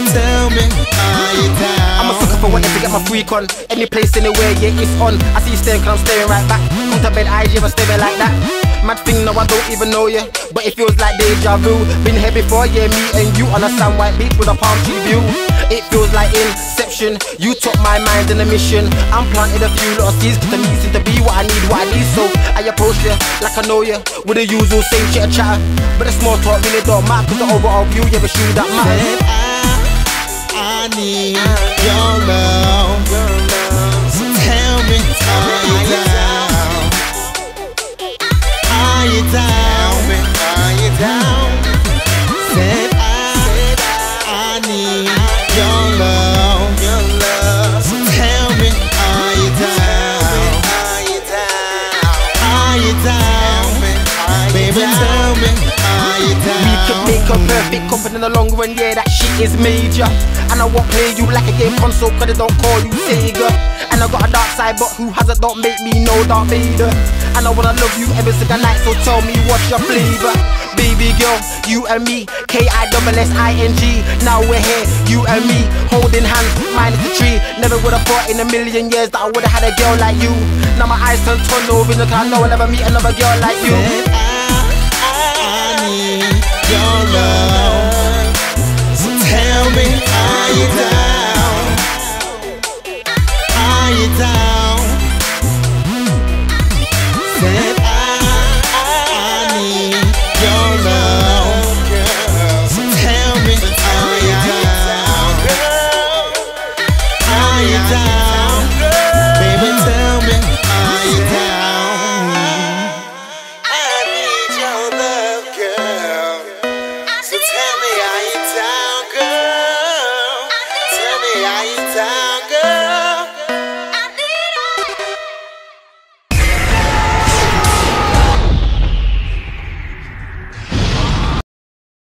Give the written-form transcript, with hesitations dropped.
tell me, are you down? I'm a sucker for whatever to get my freak on. Any place, anywhere, yeah, it's on. I see you staring cause I'm staring right back. Come to bed, eyes, you ever staring like that? Mad thing, no, I don't even know you, but it feels like deja vu. Been here before, yeah, me and you on a sand white beach with a palm tree view. It feels like inception. You took my mind in a mission. I'm planted a few little seeds, cause the meat seems to be what I need, So I approach you like I know you, with the usual same shit and chatter. But the small talk really don't matter, cause the overall view, yeah, the shoe that matters. I need your love. So tell me, are you down? Are you down? Are you down? Said I need your love. So tell me, are you down? Are you down? Baby, tell me, are you down? We could make a perfect couple in the long run, yeah, that shit is major. And I won't play you like a game console, cause they don't call you Sega. And I got a dark side, but who has it, don't make me no Darth Vader. And I wanna love you every single night, so tell me what's your flavor. Baby girl, you and me, K-I-S-S-I-N-G. Now we're here, you and me, holding hands, minus the tree. Never would've thought in a million years that I would've had a girl like you. Now my eyes turn over, cause I know I'll never meet another girl like you. I need your love. So tell me, are you down?